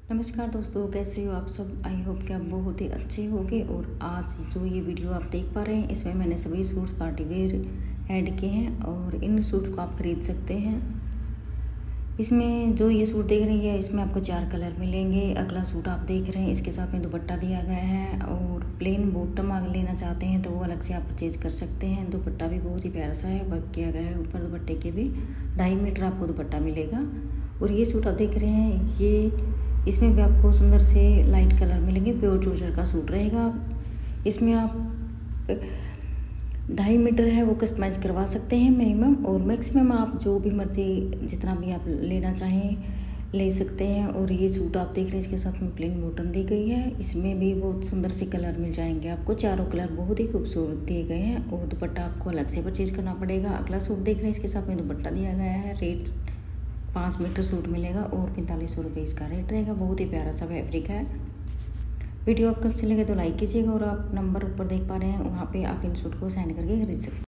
नमस्कार दोस्तों, कैसे हो आप सब। आई होप कि आप बहुत ही अच्छे होंगे। और आज जो ये वीडियो आप देख पा रहे हैं, इसमें मैंने सभी सूट पार्टी वेयर ऐड किए हैं और इन सूट को आप खरीद सकते हैं। इसमें जो ये सूट देख रही है, इसमें आपको 4 कलर मिलेंगे। अगला सूट आप देख रहे हैं, इसके साथ में दुपट्टा दिया गया है और प्लेन बॉटम अगर लेना चाहते हैं तो वो अलग से आप परचेज कर सकते हैं। दुपट्टा भी बहुत ही प्यारा सा है, वर्क किया गया है ऊपर दुपट्टे के भी। 2.5 मीटर आपको दुपट्टा मिलेगा। और ये सूट आप देख रहे हैं, ये इसमें भी आपको सुंदर से लाइट कलर मिलेंगे। प्योर चूजर का सूट रहेगा। इसमें आप 2.5 मीटर है वो कस्टमाइज करवा सकते हैं मिनिमम, और मैक्सिमम आप जो भी मर्जी जितना भी आप लेना चाहें ले सकते हैं। और ये सूट आप देख रहे हैं, इसके साथ में प्लेन बॉटम दी गई है। इसमें भी बहुत सुंदर से कलर मिल जाएंगे आपको। चारों कलर बहुत ही खूबसूरत दिए गए हैं और दुपट्टा आपको अलग से परचेज करना पड़ेगा। अगला सूट देख रहे हैं, इसके साथ में दुपट्टा दिया गया है। रेट 5 मीटर सूट मिलेगा और 4500 रुपये इसका रेट रहेगा। बहुत ही प्यारा सा फैब्रिक है। वीडियो आपको अच्छी लगे तो लाइक कीजिएगा और आप नंबर ऊपर देख पा रहे हैं, वहाँ पे आप इन सूट को सेंड करके खरीद सकते हैं।